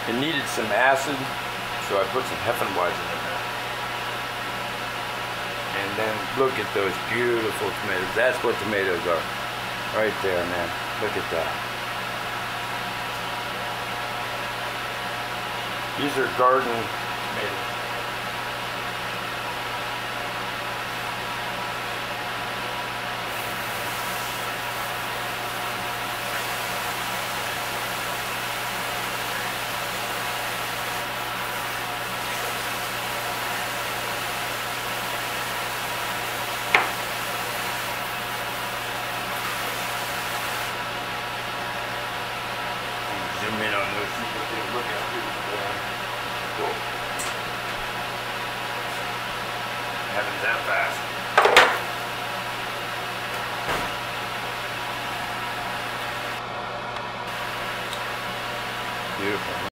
It needed some acid, so I put some Heffenweizen in there. And then look at those beautiful tomatoes. That's what tomatoes are. Right there, man. Look at that. These are garden tomatoes. Zoom in on those. Look how beautiful they are. Cool. Happens that fast. Beautiful.